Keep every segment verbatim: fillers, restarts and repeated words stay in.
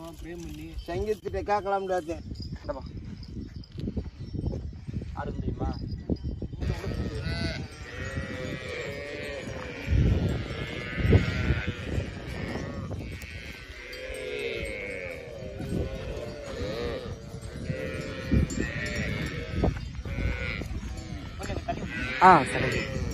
பண்ணுவான் பிரேம் பண்ணி சங்கீத்திட்ட கேட்கலாம் முடியாது. ஆறு முடியுமா? ஆ சரி.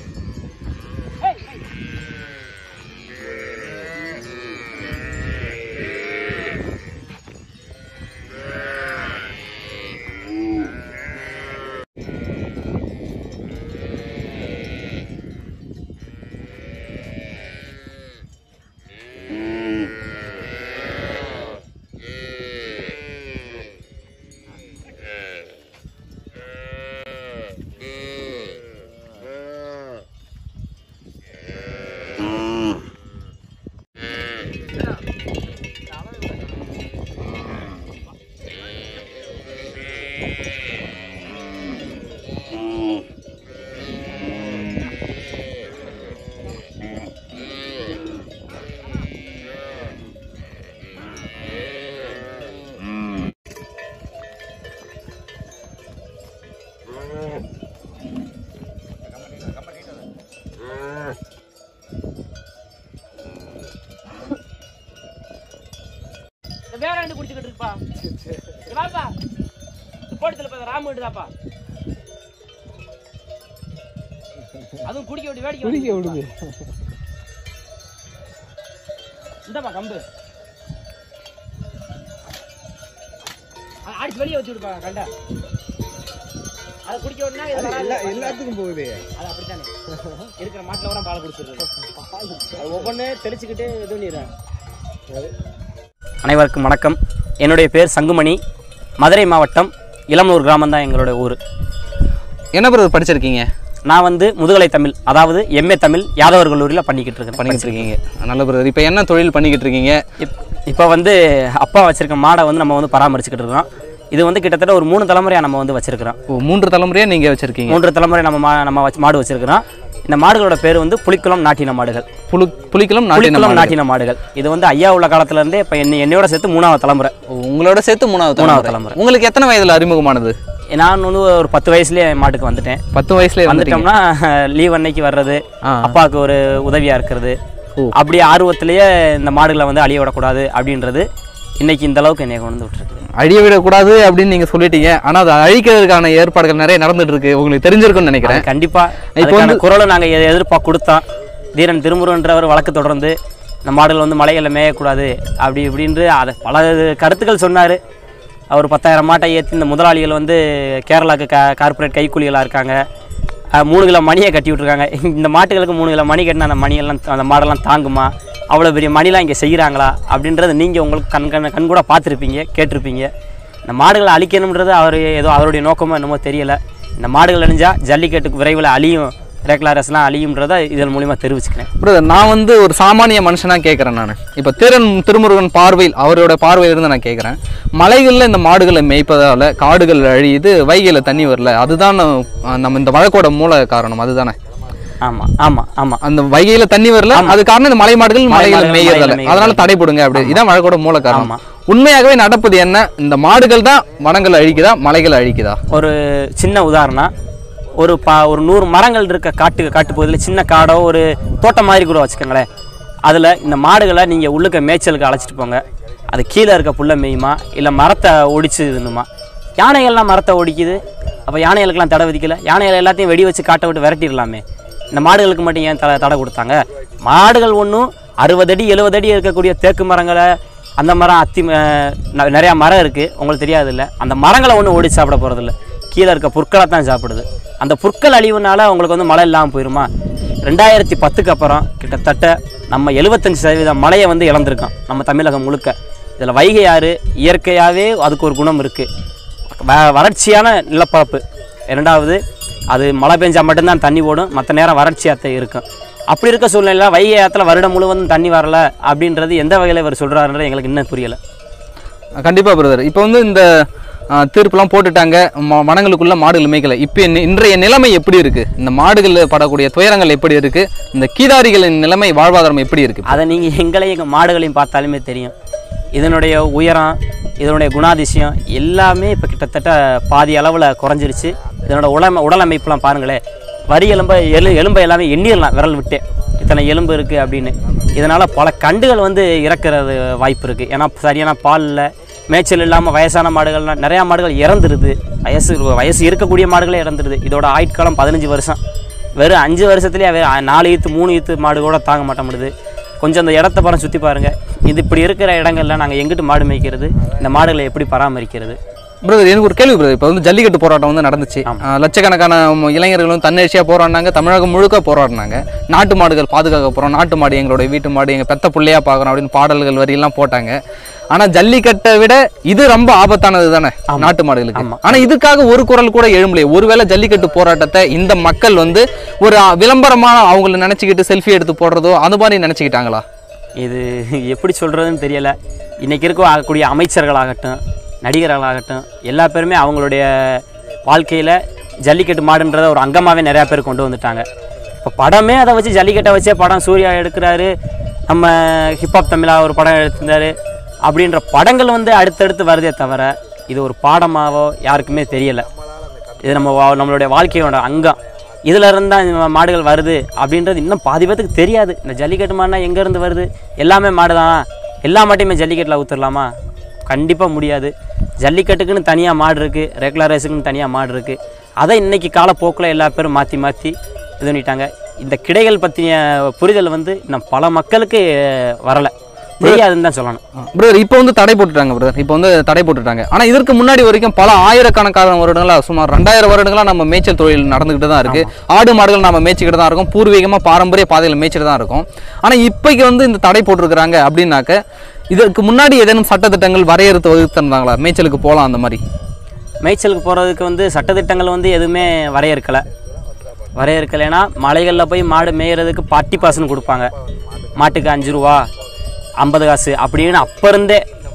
வேற ரெண்டு குடிச்சுக்கிட்டு இருப்பா. வாப்பா போட்டதுல ராமு விடுதாப்பா. அதுவும் குடிக்க விட்டு வேடிக்கை குடிக்க விடுது. இந்தப்பா கம்பு அடிச்சு வெளியே வச்சு விடுப்பா. கண்டா அதை குடிக்க விட்டுனா எல்லாத்துக்கும் போகுது. அது அப்படித்தானே இருக்கிற மாட்டில் கூட பால் குடிச்சிடுறது. ஒவ்வொன்று தெளிச்சுக்கிட்டு இது பண்ணிடுறேன். அனைவருக்கும் வணக்கம். என்னுடைய பேர் சங்குமணி. மதுரை மாவட்டம் இளமனூர் கிராமம் தான் எங்களுடைய ஊர். என்ன பிறகு படிச்சிருக்கீங்க? நான் வந்து முதுகலை தமிழ், அதாவது எம்ஏ தமிழ் யாதவர் கல்லூரியில் பண்ணிக்கிட்டு இருக்கேன். பண்ணிக்கிட்டு இருக்கீங்க. நல்ல பிறகு இப்போ என்ன தொழில் பண்ணிக்கிட்டு இருக்கீங்க? இப் இப்போ வந்து அப்பா வச்சுருக்க மாடை வந்து நம்ம வந்து பராமரிச்சுக்கிட்டு இருக்கிறோம். இது வந்து கிட்டத்தட்ட ஒரு மூணு தலைமுறையாக நம்ம வந்து வச்சுருக்கிறோம். ஓ, மூன்று தலைமுறையாக நீங்கள் வச்சுருக்கீங்க? மூன்று தலைமுறை நம்ம மா நம்ம வச்சு மாடு வச்சுருக்கிறோம். இந்த மாடுகளோட பேர் வந்து புலிக்குளம் நாட்டின மாடுகள். புலி புலிக்குளம் புலிக்குளம் நாட்டின மாடுகள். இது வந்து ஐயா உள்ள காலத்துல இருந்தே இப்போ என்ன என்னையோட சேர்த்து மூணாவது தலைமுறை. உங்களோட சேர்த்து மூணாவது மூணாவது தலைமுறை. உங்களுக்கு எத்தனை வயதில் அறிமுகமானது? நான் வந்து ஒரு பத்து வயசுலேயே மாட்டுக்கு வந்துட்டேன். பத்து வயசுலேயே வந்துட்டோம்னா லீவ் அன்னைக்கு வர்றது, அப்பாவுக்கு ஒரு உதவியாக இருக்கிறது, அப்படியே ஆர்வத்திலேயே இந்த மாடுகளை வந்து அழிய விடக்கூடாது அப்படின்றது இன்னைக்கு இந்த அளவுக்கு என்னை கொண்டு வந்து விட்டுருக்கு. அழிய விடக்கூடாது அப்படின்னு நீங்கள் சொல்லிட்டீங்க. ஆனால் அதை அழிக்கிறதுக்கான ஏற்பாடுகள் நிறைய நடந்துட்டு இருக்கு. உங்களுக்கு தெரிஞ்சிருக்குன்னு நினைக்கிறேன். கண்டிப்பாக இப்போ வந்து குரலை நாங்கள் எதிர்பார்க்க கொடுத்தோம். தீரன் திருமுருகன்றவர் வழக்கு தொடர்ந்து இந்த மாடுகள் வந்து மலைகளில் மேயக்கூடாது அப்படி இப்படின்று அதை பல கருத்துக்கள் சொன்னார். அவர் பத்தாயிரம் மாட்டை ஏற்றி இந்த முதலாளிகள் வந்து கேரளாவுக்கு க கார்பரேட் கைக்கூலிகளாக இருக்காங்க. மூணு கிலோ மணியை கட்டி விட்ருக்காங்க. இந்த மாட்டுகளுக்கு மூணு கிலோ மணி கட்டினா அந்த மணியெல்லாம் அந்த மாடெல்லாம் தாங்குமா, அவ்வளோ பெரிய மணிலாம் இங்கே செய்கிறாங்களா அப்படின்றது நீங்கள் உங்களுக்கு கண் கண் கண் கூட பார்த்துருப்பீங்க, கேட்டிருப்பீங்க. இந்த மாடுகளை அழிக்கணுன்றது அவர் ஏதோ அவருடைய நோக்கமோ என்னமோ தெரியலை. இந்த மாடுகள் அழிஞ்சால் ஜல்லிக்கட்டுக்கு விரைவில் அழியும், ரெக்லாரஸ்லாம் அழியும்ன்றதை இதன் மூலிமா தெரிவிச்சுக்கிறேன். பிரதர், நான் வந்து ஒரு சாமானிய மனுஷனாக கேட்குறேன். நான் இப்போ தீரன் திருமுருகன் பார்வையில், அவரோட பார்வையிலிருந்து நான் கேட்குறேன். மலைகளில் இந்த மாடுகளை மேய்ப்பதால் காடுகள் அழியுது, வைகையில் தண்ணி வரல, அதுதான் நம்ம இந்த வழக்கோட மூல காரணம். அதுதானே? ஆமாம் ஆமாம் ஆமாம். அந்த வைகையில் தண்ணி வரல, அது காரணம் இந்த மலை மாடுகள் மலைகளை மேய்யறதால, அதனால தடைப்படுங்க. அப்படி இதான் வழக்கோட மூல காரணம். உண்மையாகவே நடப்பது என்ன? இந்த மாடுகள் தான் வனங்களை அழிக்குதா, மலைகளை அழிக்குதா? ஒரு சின்ன உதாரணம், ஒரு பா ஒரு நூறு மரங்கள் இருக்க காட்டு காட்டு பகுதியில் சின்ன காடோ ஒரு தோட்டம் மாதிரி கூட வச்சுக்கோங்களேன். அதில் இந்த மாடுகளை நீங்கள் உள்ளுக்க மேய்ச்சலுக்கு அழைச்சிட்டு போங்க. அது கீழே இருக்க புல்லை மேயுமா, இல்லை மரத்தை ஒடிச்சு இருந்துமா? யானைகள்லாம் மரத்தை ஒடிக்குது, அப்போ யானைகளுக்கெல்லாம் தடை விதிக்கலை. யானைகள் எல்லாத்தையும் வெடி வச்சு காட்டை விட்டு விரட்டிடலாமே. இந்த மாடுகளுக்கு மட்டும் ஏன் த தடை கொடுத்தாங்க? மாடுகள் ஒன்றும் அறுபது அடி எழுபது அடி இருக்கக்கூடிய தேக்கு மரங்களை, அந்த மரம் அத்தி நிறையா மரம் இருக்குது, உங்களுக்கு தெரியாது இல்லை. அந்த மரங்களை ஒன்றும் ஓடி சாப்பிட போகிறதில்ல, கீழே இருக்க புற்களை தான் சாப்பிடுது. அந்த புற்கள் அழிவுனால உங்களுக்கு வந்து மழை இல்லாமல் போயிடுமா? ரெண்டாயிரத்தி பத்துக்கு அப்புறம் கிட்டத்தட்ட நம்ம எழுபத்தஞ்சு சதவீதம் மழையை வந்து இழந்திருக்கோம் நம்ம தமிழகம் முழுக்க. இதில் வைகை ஆறு இயற்கையாகவே அதுக்கு ஒரு குணம் இருக்குது, வ வறட்சியான நிலப்பரப்பு. இரண்டாவது, அது மழை பெஞ்சால் மட்டும்தான் தண்ணி ஓடும், மற்ற நேரம் வறட்சியாக இருக்கும். அப்படி இருக்க சூழ்நிலையில் வைகை ஆற்றுல வருடம் முழுவதும் தண்ணி வரலை அப்படின்றது எந்த வகையில் இவர் சொல்கிறாருன்றது எங்களுக்கு இன்னும் புரியலை. கண்டிப்பாக பிரதர், இப்போ வந்து இந்த தீர்ப்புலாம் போட்டுட்டாங்க, வனங்களுக்குள்ள மாடுகள் மேய்க்கலை. இப்போ இன்றைய நிலைமை எப்படி இருக்குது? இந்த மாடுகள் படக்கூடிய துயரங்கள் எப்படி இருக்குது? இந்த கீதாரிகளின் நிலைமை, வாழ்வாதாரம் எப்படி இருக்குது? அதை நீங்கள் எங்களையும் எங்கள் மாடுகளையும் பார்த்தாலுமே தெரியும். இதனுடைய உயரம், இதனுடைய குணாதிசயம் எல்லாமே இப்போ கிட்டத்தட்ட பாதி அளவில் குறைஞ்சிருச்சு. இதனோட உடல் உடல் அமைப்புலாம் பாருங்களேன், வரி எலும்பை எலு எலும்பை எல்லாமே எண்ணிடலாம் விரல் விட்டே, இத்தனை எலும்பு இருக்குது அப்படின்னு. இதனால் பல கண்டுகள் வந்து இறக்கிறது வாய்ப்பு இருக்குது. ஏன்னா சரியான பால் இல்லை, மேய்ச்சல் இல்லாமல் வயசான மாடுகள்லாம் நிறையா மாடுகள் இறந்துருது. வயசு வயசு இருக்கக்கூடிய மாடுகளே இறந்துருது. இதோட ஆயுட்காலம் பதினஞ்சு வருஷம். வெறும் அஞ்சு வருஷத்துலேயே வே நாலு ஈத்து மூணு ஈத்து மாடு கூட தாங்க மாட்டேங்குது. கொஞ்சம் அந்த இடத்த பாருங்க, சுற்றி பாருங்கள். இது இப்படி இருக்கிற இடங்கள்ல நாங்கள் எங்கிட்டு மாடு மேய்க்கிறது, இந்த மாடுகளை எப்படி பராமரிக்கிறது? பிரதர், எனக்கு ஒரு கேள்வி பிரதர். இப்போ வந்து ஜல்லிக்கட்டு போராட்டம் வந்து நடந்துச்சு. லட்சக்கணக்கான இளைஞர்களும் தன்னெழுச்சியாக போராடினாங்க, தமிழகம் முழுக்க போராடினாங்க. நாட்டு மாடுகள் பாதுகாக்க போகிறோம், நாட்டு மாடு எங்களுடைய வீட்டு மாடு, எங்கள் பெத்த பிள்ளையாக பார்க்குறோம் அப்படின்னு பாடல்கள் வரியெல்லாம் போட்டாங்க. ஆனால் ஜல்லிக்கட்டை விட இது ரொம்ப ஆபத்தானது தானே நாட்டு மாடுகளுக்கு. ஆனால் இதுக்காக ஒரு குரல் கூட எழும்பலையே. ஒருவேளை ஜல்லிக்கட்டு போராட்டத்தை இந்த மக்கள் வந்து ஒரு விளம்பரமான அவங்கள நினச்சிக்கிட்டு செல்ஃபி எடுத்து போடுறதோ அது மாதிரி நினச்சிக்கிட்டாங்களா? இது எப்படி சொல்கிறதுன்னு தெரியலை. இன்றைக்கி இருக்க ஆகக்கூடிய அமைச்சர்களாகட்டும், நடிகர்களாகட்டும், எல்லா பேருமே அவங்களுடைய வாழ்க்கையில் ஜல்லிக்கட்டு மாடுன்றத ஒரு அங்கமாகவே நிறையா பேர் கொண்டு வந்துட்டாங்க. இப்போ படமே அதை வச்சு ஜல்லிக்கட்டை வச்சே படம் சூர்யா எடுக்கிறாரு, நம்ம ஹிப்ஹாப் தமிழா ஒரு படம் எடுத்திருந்தார் அப்படின்ற படங்கள் வந்து அடுத்தடுத்து வருதே தவிர இது ஒரு பாடமாவோ யாருக்குமே தெரியலை. இது நம்ம நம்மளுடைய வாழ்க்கையோட அங்கம். இதில் இருந்தால் மாடுகள் வருது அப்படின்றது இன்னும் பாதி பேத்துக்கு தெரியாது. இந்த ஜல்லிக்கட்டு மாடுனா எங்கேருந்து வருது, எல்லாமே மாடு தானா, எல்லா மாட்டையுமே ஜல்லிக்கட்டில் ஊற்றுடலாமா? கண்டிப்பாக முடியாது. ஜல்லிக்கட்டுக்குன்னு தனியாக மாடு இருக்குது, ரெகுலர் ரேஸுக்குன்னு தனியாக மாடு இருக்குது. அதை இன்றைக்கி காலப்போக்கில் எல்லா பேரும் மாற்றி மாற்றி இது பண்ணிட்டாங்க. இந்த கிடைகள் பற்றிய புரிதல் வந்து இன்னும் பல மக்களுக்கு வரலை, தெரியாதுன்னு தான் சொல்லணும். பிரதர், இப்போ வந்து தடை போட்டுட்டாங்க பிரதர், இப்போ வந்து தடை போட்டுட்டாங்க. ஆனால் இதற்கு முன்னாடி வரைக்கும் பல ஆயிரக்கணக்கான வருடங்களாக, சுமார் ரெண்டாயிரம் வருடங்களாக நம்ம மேய்ச்சல் தொழில் நடந்துக்கிட்டு தான் இருக்குது. ஆடு மாடுகள் நம்ம மேய்ச்சிக்கிட்டு தான் இருக்கும், பூர்வீகமாக பாரம்பரிய பாதையில் மேய்ச்சிட்டு தான் இருக்கும். ஆனால் இப்போக்கு வந்து இந்த தடை போட்டிருக்கிறாங்க அப்படின்னாக்க இதற்கு முன்னாடி ஏதேனும் சட்டத்திட்டங்கள் வரையறுத்து வகுத்திருந்தாங்களா மேய்ச்சலுக்கு போகலாம்? அந்த மாதிரி மேய்ச்சலுக்கு போகிறதுக்கு வந்து சட்டத்திட்டங்கள் வந்து எதுவுமே வரையறுக்கலை. வரையறுக்கலைன்னா மலைகளில் போய் மாடு மேய்கிறதுக்கு பட்டி பாசுன்னு கொடுப்பாங்க. மாட்டுக்கு அஞ்சு ரூபா ஐம்பது காசு அப்படின்னு அப்போ இருந்தே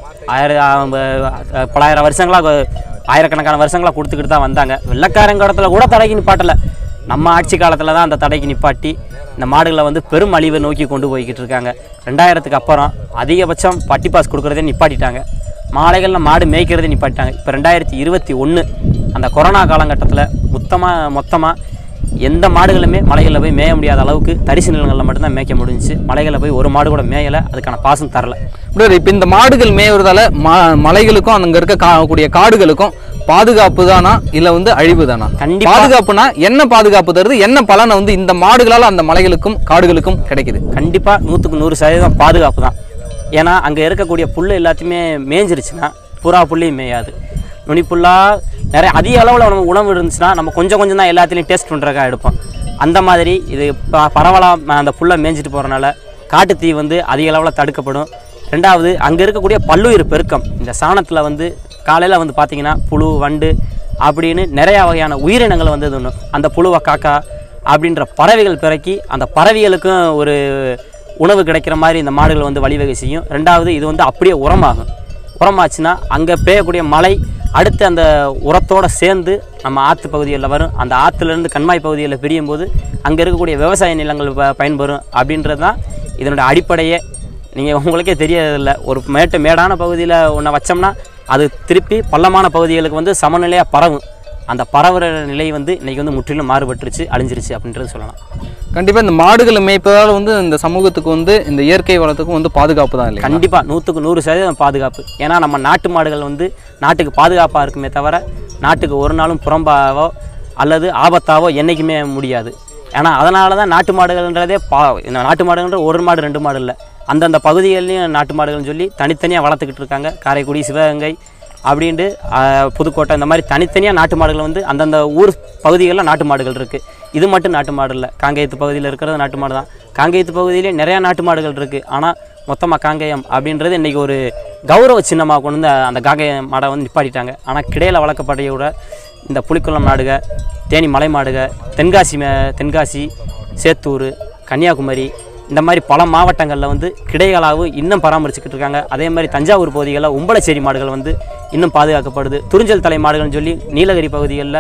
ஆயிரம் பலாயிரம் வருஷங்களாக ஆயிரக்கணக்கான வருஷங்களாக கொடுத்துக்கிட்டு தான் வந்தாங்க. வெள்ளைக்காரங்க இடத்துல கூட தடைக்கு நிப்பாட்டலை. நம்ம ஆட்சி காலத்தில் தான் அந்த தடைக்கு நிப்பாட்டி இந்த மாடுகளை வந்து பெரும் அழிவை நோக்கி கொண்டு போய்கிட்டு இருக்காங்க. ரெண்டாயிரத்துக்கு அப்புறம் அதிகபட்சம் பட்டி பாஸ் கொடுக்குறதே நிப்பாட்டிட்டாங்க. மாலைகளில் மாடு மேய்க்கிறதே நிப்பாட்டிட்டாங்க. இப்போ ரெண்டாயிரத்தி இருபத்தி ஒன்று அந்த கொரோனா காலகட்டத்தில் மொத்தமாக மொத்தமாக எந்த மாடுகளுமே மலைகளில் போய் மேய முடியாத அளவுக்கு தரிசு நிலங்களில் மட்டும்தான் மேய்க்க முடிஞ்சிச்சு. மலைகளில் போய் ஒரு மாடு கூட மேயலை, அதுக்கான பாசம் தரல. இப்போ இந்த மாடுகள் மேய்வதால ம மலைகளுக்கும் அங்கே இருக்க கூடிய காடுகளுக்கும் பாதுகாப்பு தானா இல்லை வந்து அழிவு தானா? கண்டிப்பாக பாதுகாப்புனா என்ன பாதுகாப்பு தருது, என்ன பலனை வந்து இந்த மாடுகளால் அந்த மலைகளுக்கும் காடுகளுக்கும் கிடைக்குது? கண்டிப்பாக நூற்றுக்கு நூறு சதவீதம் பாதுகாப்பு தான். ஏன்னா அங்கே இருக்கக்கூடிய புல் எல்லாத்தையுமே மேய்ஞ்சிருச்சுன்னா புறா புள்ளையும் மேயாது. நுனிப்புல்லாக நிறைய அதிக அளவில் நம்ம உணவு இருந்துச்சுன்னா நம்ம கொஞ்சம் கொஞ்சம் தான் எல்லாத்துலேயும் டேஸ்ட் பண்ணுறதுக்காக எடுப்போம். அந்த மாதிரி இது ப பரவலாக அந்த புல்லை மேய்ஞ்சிட்டு போகிறனால காட்டுத்தீ வந்து அதிக அளவில் தடுக்கப்படும். ரெண்டாவது, அங்கே இருக்கக்கூடிய பல்லுயிர் பெருக்கம், இந்த சாணத்தில் வந்து காலையில் வந்து பார்த்திங்கன்னா புழு, வண்டு அப்படின்னு நிறையா வகையான உயிரினங்கள் வந்து இது ஒன்று. அந்த புழுவை காக்கா அப்படின்ற பறவைகள் பிறக்கி அந்த பறவைகளுக்கும் ஒரு உணவு கிடைக்கிற மாதிரி இந்த மாடுகள் வந்து வழிவகை செய்யும். ரெண்டாவது, இது வந்து அப்படியே உரமாகும். உரமாச்சுன்னா அங்கே பெய்யக்கூடிய மழை அடுத்து அந்த உரத்தோடு சேர்ந்து நம்ம ஆற்று பகுதிகளில் வரும். அந்த ஆற்றுலேருந்து கண்மாய் பகுதிகளில் பிரியும் போது அங்கே இருக்கக்கூடிய விவசாய நிலங்கள் ப பயன்பெறும் அப்படின்றது தான் இதனுடைய அடிப்படையே. நீங்கள் உங்களுக்கே தெரியறதில்லை, ஒரு மேட்டு மேடான பகுதியில் ஒன்றை வச்சோம்னா அது திருப்பி பள்ளமான பகுதிகளுக்கு வந்து சமநிலையாக பரவும். அந்த பரவுற நிலை வந்து இன்றைக்கி வந்து முற்றிலும் மாறுபட்டுருச்சு, அழிஞ்சிருச்சு அப்படின்றது சொல்லலாம். கண்டிப்பாக இந்த மாடுகளை மேய்ப்பதால் வந்து இந்த சமூகத்துக்கு வந்து இந்த இயற்கை வளத்துக்கும் வந்து பாதுகாப்பு தான் இல்லை? கண்டிப்பாக நூற்றுக்கு நூறு சதவீதம் பாதுகாப்பு. ஏன்னா நம்ம நாட்டு மாடுகள் வந்து நாட்டுக்கு பாதுகாப்பாக இருக்குமே தவிர நாட்டுக்கு ஒரு நாளும் புறம்பாவோ அல்லது ஆபத்தாவோ என்றைக்குமே முடியாது. ஏன்னா அதனால தான் நாட்டு மாடுகள்ன்றதே பா நாட்டு மாடுகள்ன்ற ஒரு மாடு ரெண்டு மாடு இல்லை, அந்தந்த பகுதிகள்லையும் நாட்டு மாடுகள்னு சொல்லி தனித்தனியாக வளர்த்துக்கிட்டு இருக்காங்க. காரைக்குடி, சிவகங்கை அப்படின்ட்டு புதுக்கோட்டை இந்த மாதிரி தனித்தனியாக நாட்டு மாடுகள் வந்து அந்தந்த ஊர் பகுதிகளில் நாட்டு மாடுகள் இருக்குது. இது மட்டும் நாட்டு மாடு இல்லை, காங்கேயத்து பகுதியில் இருக்கிறது நாட்டு மாடு தான். காங்கேயத்து பகுதியிலே நிறையா நாட்டு மாடுகள் இருக்குது. ஆனால் மொத்தமாக காங்கேயம் அப்படின்றது இன்றைக்கி ஒரு கௌரவ சின்னமாக கொண்டு வந்து அந்த காங்கேயம் மாடை வந்து நிப்பாட்டிட்டாங்க. ஆனால் கிடையில் வளர்க்கப்படைய கூட இந்த புலிக்குளம் மாடுக, தேனி மலை மாடுக, தென்காசி தென்காசி சேத்தூர், கன்னியாகுமரி இந்த மாதிரி பல மாவட்டங்களில் வந்து கிடைகளாகவும் இன்னும் பராமரிச்சுக்கிட்டு இருக்காங்க. அதே மாதிரி தஞ்சாவூர் பகுதிகளில் உம்பளச்சேரி மாடுகள் வந்து இன்னும் பாதுகாக்கப்படுது. துறிஞ்சல் தலை மாடுகள்னு சொல்லி நீலகிரி பகுதிகளில்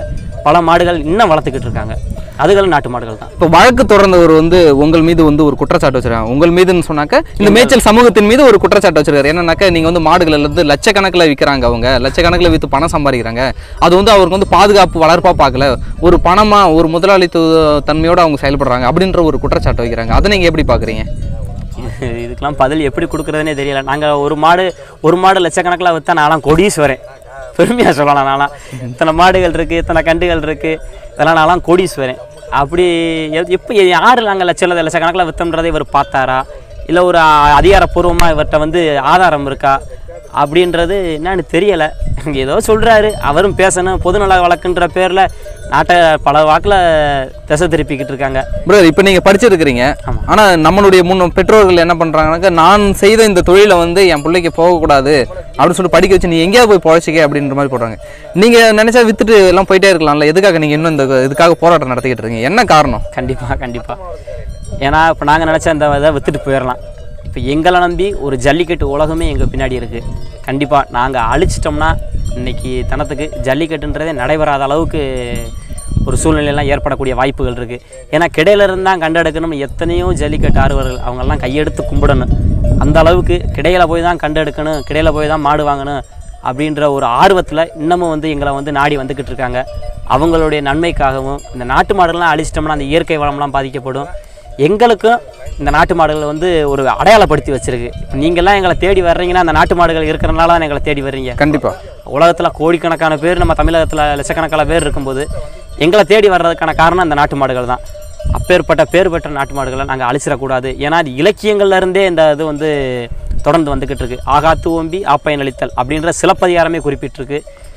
பல மாடுகள் இன்னும் வளர்த்துக்கிட்டு இருக்காங்க. அதுகளும் நாட்டு மாடுகள் தான். இப்போ வழக்கு தொடர்ந்தவர் வந்து உங்கள் மீது வந்து ஒரு குற்றச்சாட்டு வச்சிருக்காங்க. உங்கள் மீதுன்னு சொன்னாக்க இந்த மேய்ச்சல் சமூகத்தின் மீது ஒரு குற்றச்சாட்டு வச்சிருக்காரு. என்னன்னாக்கா நீங்கள் வந்து மாடுகள் இருந்து லட்சக்கணக்கில் விற்கிறாங்க, அவங்க லட்சக்கணக்கில் விற்று பணம் சம்பாதிக்கிறாங்க, அது வந்து அவருக்கு வந்து பாதுகாப்பு வளர்ப்பாக பார்க்கல, ஒரு பணமாக ஒரு முதலாளித்துவ தன்மையோடு அவங்க செயல்படுறாங்க அப்படின்ற ஒரு குற்றச்சாட்டு வைக்கிறாங்க. அதை நீங்கள் எப்படி பார்க்குறீங்க? இதுக்கெல்லாம் பதில் எப்படி கொடுக்குறதுனே தெரியல. நாங்கள் ஒரு மாடு ஒரு மாடு லட்சக்கணக்கில் விற்றா நான்லாம் கோடீஸ்வரன், பெருமையாக சொல்லலாம். நான்லாம் இத்தனை மாடுகள் இருக்குது, இத்தனை கண்டுகள் இருக்குது, இதெல்லாம் நான்லாம் கோடீஸ்வரன். அப்படி எப்போ யார் நாங்கள் லட்ச லட்சக்கணக்கில் விற்றோம்ன்றதை இவர் பார்த்தாரா, இல்லை ஒரு அதிகாரப்பூர்வமாக இவர்கிட்ட வந்து ஆதாரம் இருக்கா அப்படின்றது என்னன்னு தெரியலை. ஏதோ சொல்கிறாரு, அவரும் பேசணும், பொதுநல வழக்குன்ற பேரில் நாட்டை பல வாக்கில் திசை திருப்பிக்கிட்டு இருக்காங்க. பிரதர், இப்போ நீங்கள் படிச்சிருக்கிறீங்க, ஆனால் நம்மளுடைய முன் பெற்றோர்கள் என்ன பண்ணுறாங்கனாக்கா, நான் செய்த இந்த தொழிலை வந்து என் பிள்ளைக்கு போகக்கூடாது அப்படின்னு சொல்லி படிக்க வச்சு நீ எங்கேயாவது போய் பொழைச்சிக்க அப்படின்ற மாதிரி போடுறாங்க. நீங்கள் நினச்சா வித்துட்டு எல்லாம் போயிட்டே இருக்கலாம்ல, எதுக்காக நீங்கள் இன்னும் இந்த இதுக்காக போராட்டம் நடத்திக்கிட்டு இருக்கீங்க? என்ன காரணம்? கண்டிப்பாக கண்டிப்பாக ஏன்னா இப்போ நாங்கள் நினச்சா இந்த இதை வித்துட்டு போயிடலாம். இப்போ எங்களை நம்பி ஒரு ஜல்லிக்கட்டு உலகமே எங்கள் பின்னாடி இருக்குது. கண்டிப்பாக நாங்கள் அழிச்சிட்டோம்னா இன்றைக்கி தனத்துக்கு ஜல்லிக்கட்டுன்றதே நடைபெறாத அளவுக்கு ஒரு சூழ்நிலையெல்லாம் ஏற்படக்கூடிய வாய்ப்புகள் இருக்குது. ஏன்னா கிடையிலிருந்து தான் கண்டெடுக்கணும். எத்தனையோ ஜல்லிக்கட்டு ஆர்வர்கள் அவங்கெல்லாம் கையெடுத்து கும்பிடணும். அந்த அளவுக்கு கிடையில போய் தான் கண்டெடுக்கணும், கிடையில போய் தான் மாடு வாங்கணும் அப்படின்ற ஒரு ஆர்வத்தில் இன்னமும் வந்து எங்களை வந்து நாடி வந்துக்கிட்டு இருக்காங்க. அவங்களுடைய நன்மைக்காகவும் இந்த நாட்டு மாடுகள்லாம் அழிச்சிட்டோம்னா அந்த இயற்கை வளம்லாம் பாதிக்கப்படும். எங்களுக்கும் இந்த நாட்டு மாடுகள் வந்து ஒரு அடையாளப்படுத்தி வச்சிருக்கு. இப்போ நீங்கள்லாம் எங்களை தேடி வர்றீங்கன்னா அந்த நாட்டு மாடுகள் இருக்கிறனால தான் எங்களை தேடி வர்றீங்க. கண்டிப்பாக உலகத்தில் கோடிக்கணக்கான பேர், நம்ம தமிழகத்தில் லட்சக்கணக்கான பேர் இருக்கும்போது எங்களை தேடி வர்றதுக்கான காரணம் அந்த நாட்டு மாடுகள் தான். அப்பேற்பட்ட பேர் பெற்ற நாட்டு மாடுகளை நாங்கள் அழிச்சிடக்கூடாது. ஏன்னா அது இலக்கியங்கள்லேருந்தே இந்த இது வந்து தொடர்ந்து வந்துக்கிட்டு இருக்கு. ஆகாத்து ஓம்பி ஆப்பயன் அளித்தல் அப்படின்ற சிலப்பதிகாரமே குறிப்பிட்டிருக்கு.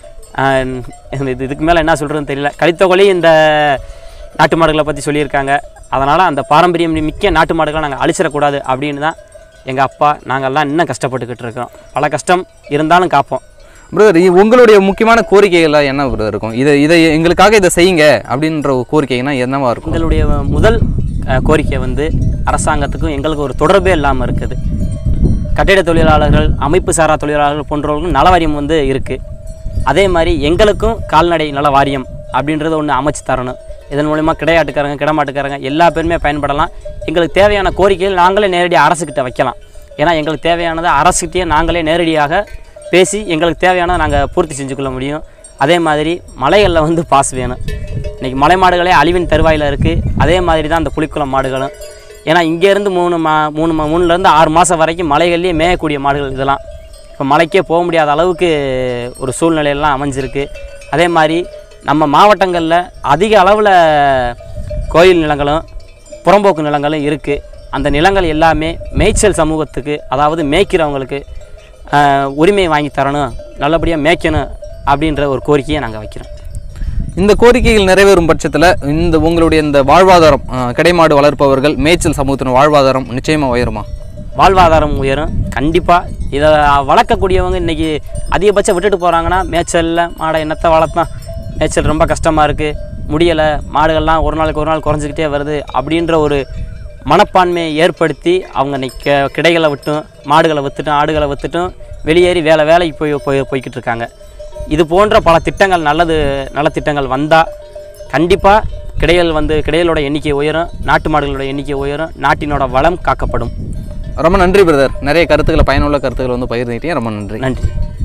இது இதுக்கு மேலே என்ன சொல்கிறதுன்னு தெரியல. கலித்தொகை இந்த நாட்டு மாடுகளை பற்றி சொல்லியிருக்காங்க. அதனால் அந்த பாரம்பரியம் மிக்க நாட்டு மாடுகளை நாங்கள் அழிச்சிடக்கூடாது அப்படின்னு தான் எங்கள் அப்பா நாங்கள்லாம் இன்னும் கஷ்டப்பட்டுக்கிட்டு இருக்கிறோம். பல கஷ்டம் இருந்தாலும் காப்போம். பிரதர், உங்களுடைய முக்கியமான கோரிக்கைகள்லாம் என்ன பிரதர் இருக்கும்? இதை இதை எங்களுக்காக இதை செய்யுங்க அப்படின்ற ஒரு கோரிக்கைனா என்னவா இருக்கும்? எங்களுடைய முதல் கோரிக்கை வந்து அரசாங்கத்துக்கும் எங்களுக்கு ஒரு தொடர்பே இல்லாமல் இருக்குது. கட்டிட தொழிலாளர்கள், அமைப்பு சாரா தொழிலாளர்கள் போன்றவர்களுக்கும் நல வாரியம் வந்து இருக்குது. அதே மாதிரி எங்களுக்கும் கால்நடை நல வாரியம் அப்படின்றது ஒன்று அமைச்சு தரணும். இதன் மூலிமா கிடையாட்டுக்காரங்க, கிடமாட்டுக்காரங்க எல்லா பேருமே பயன்படலாம். எங்களுக்கு தேவையான கோரிக்கைகள் நாங்களே நேரடியாக அரசுக்கிட்ட வைக்கலாம். ஏன்னா எங்களுக்கு தேவையானதை அரசுக்கிட்டே நாங்களே நேரடியாக பேசி எங்களுக்கு தேவையானதை நாங்கள் பூர்த்தி செஞ்சுக்கொள்ள முடியும். அதே மாதிரி மலைகளில் வந்து பாஸ் வேணும். இன்றைக்கி மலை மாடுகளே அழிவின் தருவாயில் இருக்குது. அதே மாதிரி தான் அந்த புலிக்குளம் மாடுகளும். ஏன்னா இங்கேருந்து மூணு மா மூணு மா மூணுலேருந்து ஆறு மாதம் வரைக்கும் மலைகள்லேயே மேயக்கூடிய மாடுகள் இதெல்லாம். இப்போ மலைக்கே போக முடியாத அளவுக்கு ஒரு சூழ்நிலையெல்லாம் அமைஞ்சிருக்கு. அதே மாதிரி நம்ம மாவட்டங்களில் அதிக அளவில் கோயில் நிலங்களும் புறம்போக்கு நிலங்களும் இருக்குது. அந்த நிலங்கள் எல்லாமே மேய்ச்சல் சமூகத்துக்கு, அதாவது மேய்க்கிறவங்களுக்கு உரிமை வாங்கி தரணும், நல்லபடியாக மேய்க்கணும் அப்படின்ற ஒரு கோரிக்கையை நாங்கள் வைக்கிறோம். இந்த கோரிக்கைகள் நிறைவேறும் பட்சத்தில் இந்த உங்களுடைய இந்த வாழ்வாதாரம், கிடைமாடு வளர்ப்பவர்கள் மேய்ச்சல் சமூகத்தின் வாழ்வாதாரம் நிச்சயமாக உயருமா? வாழ்வாதாரம் உயரும் கண்டிப்பாக. இதை வளர்க்கக்கூடியவங்க இன்றைக்கி அதிகபட்சம் விட்டுட்டு போகிறாங்கன்னா, மேய்ச்சலில் மாடை என்னத்தை வளர்த்தான், மேய்ச்சல் ரொம்ப கஷ்டமாக இருக்குது, முடியலை, மாடுகள்லாம் ஒரு நாளுக்கு ஒரு நாள் குறைஞ்சிக்கிட்டே வருது அப்படின்ற ஒரு மனப்பான்மையை ஏற்படுத்தி அவங்க இன்னைக்கு கிடைகளை விட்டும் மாடுகளை விற்றுட்டும் ஆடுகளை விற்றுட்டும் வெளியேறி வேலை வேலைக்கு போய் போய் போய்கிட்டு இருக்காங்க. இது போன்ற பல திட்டங்கள், நல்லது நல்ல திட்டங்கள் வந்தால் கண்டிப்பாக கிடைகள் வந்து கிடைகளோட எண்ணிக்கை உயரும், நாட்டு மாடுகளோட எண்ணிக்கை உயரும், நாட்டினோட வளம் காக்கப்படும். ரொம்ப நன்றி பிரதர். நிறைய கருத்துக்களை, பயனுள்ள கருத்துக்களை வந்து பகிர்ந்துக்கிட்டீங்க. ரொம்ப நன்றி. நன்றி.